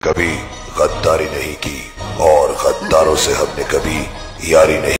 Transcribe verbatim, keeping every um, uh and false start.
कभी गद्दारी नहीं की और गद्दारों से हमने कभी यारी नहीं